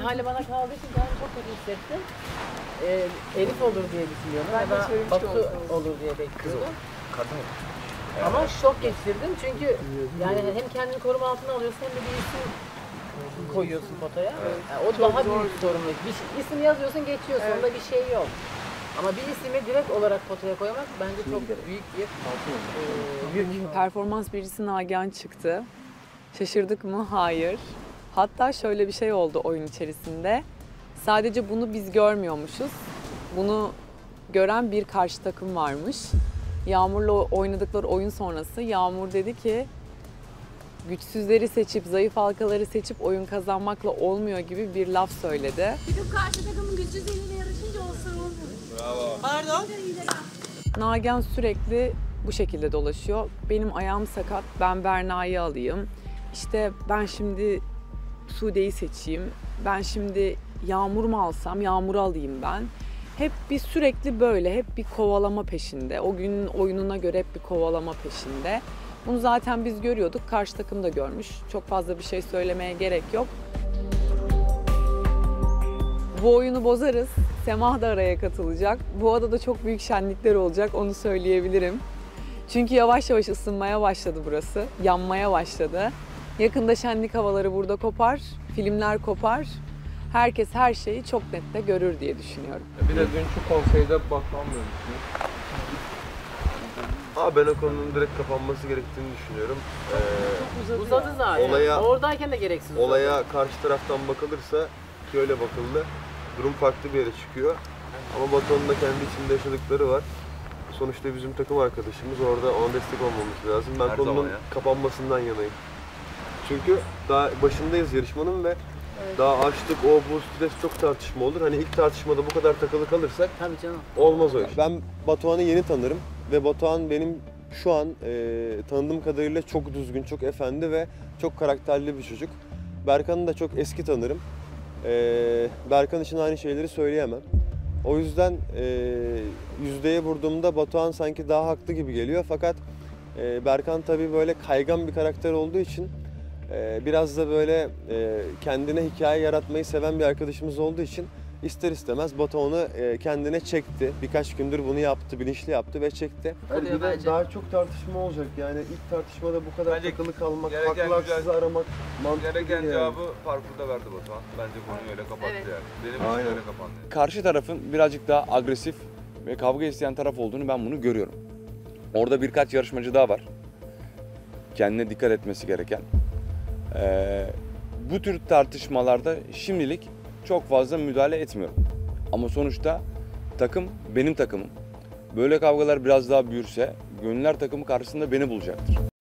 ihale bana kaldığı için ben çok kötü hissettim. Elif olur diye düşünüyordum. Ben de Ya da söylemiştim Batu onu. olur diye bekliyordum. Kadın. Ama şok geçirdim çünkü yani hem kendini koruma altına alıyorsun hem de bir isim koyuyorsun potaya. Yani o daha büyük sorumluluk. Bir isim yazıyorsun, geçiyorsun. Onda bir şey yok. Ama bir ismi direkt olarak potaya koymak bence çok büyük bir yük. Performans birincisi Nagihan çıktı. Şaşırdık mı? Hayır. Hatta şöyle bir şey oldu oyun içerisinde. Sadece bunu biz görmüyormuşuz. Bunu gören bir karşı takım varmış. Yağmur'la oynadıkları oyun sonrası Yağmur dedi ki güçsüzleri seçip, zayıf halkaları seçip oyun kazanmakla olmuyor gibi bir laf söyledi. Bizim karşı takımın güçsüzleriyle yarışınca olsa olmuyor. Bravo. Pardon? Nagihan sürekli bu şekilde dolaşıyor. Benim ayağım sakat, ben Berna'yı alayım. İşte ben şimdi Sude'yi seçeyim. Ben şimdi Yağmur mu alsam, Yağmur'u alayım ben. Hep bir sürekli böyle, hep bir kovalama peşinde. O günün oyununa göre hep bir kovalama peşinde. Bunu zaten biz görüyorduk, karşı takım da görmüş. Çok fazla bir şey söylemeye gerek yok. Bu oyunu bozarız. Semah da araya katılacak. Bu adada çok büyük şenlikler olacak, onu söyleyebilirim. Çünkü yavaş yavaş ısınmaya başladı burası, yanmaya başladı. Yakında şenlik havaları burada kopar, filmler kopar. Herkes her şeyi çok nette görür diye düşünüyorum. Bir de dünkü konseyde bakmam gerekiyor. Ben o konunun direkt kapanması gerektiğini düşünüyorum. Uzadı zaten. Oradayken de gereksiz uzadı. Olaya karşı taraftan bakılırsa ki öyle bakıldı. Durum farklı bir yere çıkıyor. Ama Batuhan'ın da kendi içinde yaşadıkları var. Sonuçta bizim takım arkadaşımız, orada ona destek olmamız lazım. Ben konunun kapanmasından yanayım. Çünkü daha başındayız yarışmanın ve daha açtık, bu stres çok tartışma olur. Hani ilk tartışmada bu kadar takılı kalırsak Tabii canım. olmaz o iş. Ben Batuhan'ı yeni tanırım ve Batuhan benim şu an tanıdığım kadarıyla çok düzgün, çok efendi ve çok karakterli bir çocuk. Berkan'ı da çok eski tanırım. Berkan için aynı şeyleri söyleyemem. O yüzden yüzdeye vurduğumda Batuhan sanki daha haklı gibi geliyor. Fakat Berkan tabii böyle kaygan bir karakter olduğu için biraz da böyle kendine hikaye yaratmayı seven bir arkadaşımız olduğu için ister istemez Batuhan'ı kendine çekti. Birkaç gündür bunu yaptı, bilinçli yaptı ve çekti. Bir de daha çok tartışma olacak. Yani ilk tartışmada bu kadar Bence takılı kalmak, gereken haklı haksızı aramak mantıklı değil gereken yani. cevabı parkurda verdi Batuhan. Bence konuyu öyle kapattı yani. Benim için öyle kapandı. Karşı tarafın birazcık daha agresif ve kavga isteyen taraf olduğunu ben bunu görüyorum. Orada birkaç yarışmacı daha var. Kendine dikkat etmesi gereken. Bu tür tartışmalarda şimdilik çok fazla müdahale etmiyorum. Ama sonuçta takım benim takımım. Böyle kavgalar biraz daha büyürse gönüller takımı karşısında beni bulacaktır.